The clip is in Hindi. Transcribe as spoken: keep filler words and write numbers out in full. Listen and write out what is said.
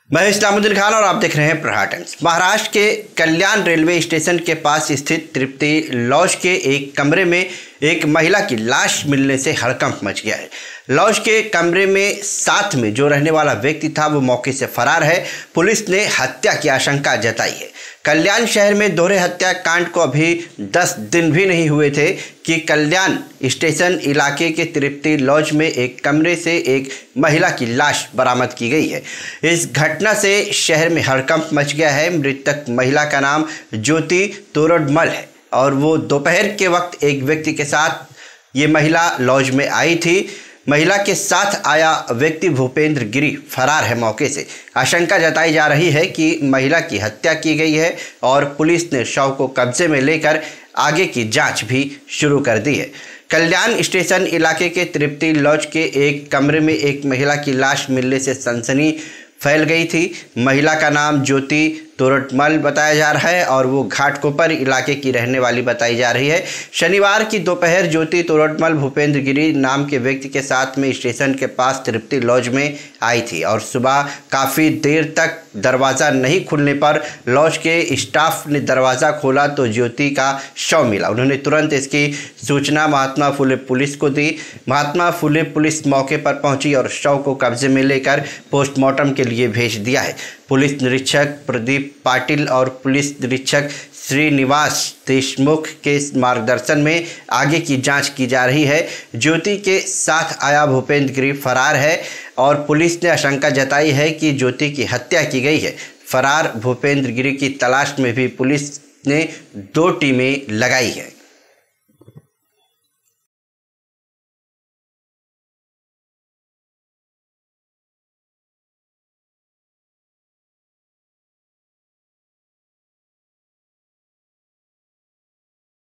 मैं इस्लामुद्दीन खान और आप देख रहे हैं प्रहार टाइम्स। महाराष्ट्र के कल्याण रेलवे स्टेशन के पास स्थित तृप्ति लॉज के एक कमरे में एक महिला की लाश मिलने से हड़कंप मच गया है। लॉज के कमरे में साथ में जो रहने वाला व्यक्ति था वो मौके से फरार है। पुलिस ने हत्या की आशंका जताई है। कल्याण शहर में दोहरे हत्याकांड को अभी दस दिन भी नहीं हुए थे कि कल्याण स्टेशन इलाके के तृप्ति लॉज में एक कमरे से एक महिला की लाश बरामद की गई है। इस घटना से शहर में हड़कंप मच गया है। मृतक महिला का नाम ज्योति तोरडमल है और वो दोपहर के वक्त एक व्यक्ति के साथ ये महिला लॉज में आई थी। महिला के साथ आया व्यक्ति भूपेंद्र गिरी फरार है मौके से। आशंका जताई जा रही है कि महिला की हत्या की गई है और पुलिस ने शव को कब्जे में लेकर आगे की जांच भी शुरू कर दी है। कल्याण स्टेशन इलाके के तृप्ति लॉज के एक कमरे में एक महिला की लाश मिलने से सनसनी फैल गई थी। महिला का नाम ज्योति तोरडमल बताया जा रहा है और वो घाटकोपर इलाके की रहने वाली बताई जा रही है। शनिवार की दोपहर ज्योति तोरडमल भूपेंद्र गिरी नाम के व्यक्ति के साथ में स्टेशन के पास तृप्ति लॉज में आई थी और सुबह काफ़ी देर तक दरवाज़ा नहीं खुलने पर लॉज के स्टाफ ने दरवाज़ा खोला तो ज्योति का शव मिला। उन्होंने तुरंत इसकी सूचना महात्मा फुले पुलिस को दी। महात्मा फुले पुलिस मौके पर पहुंची और शव को कब्जे में लेकर पोस्टमार्टम के लिए भेज दिया है। पुलिस निरीक्षक प्रदीप पाटिल और पुलिस निरीक्षक श्रीनिवास देशमुख के मार्गदर्शन में आगे की जांच की जा रही है। ज्योति के साथ आया भूपेंद्र गिरी फरार है और पुलिस ने आशंका जताई है कि ज्योति की हत्या की गई है। फरार भूपेंद्र गिरी की तलाश में भी पुलिस ने दो टीमें लगाई है।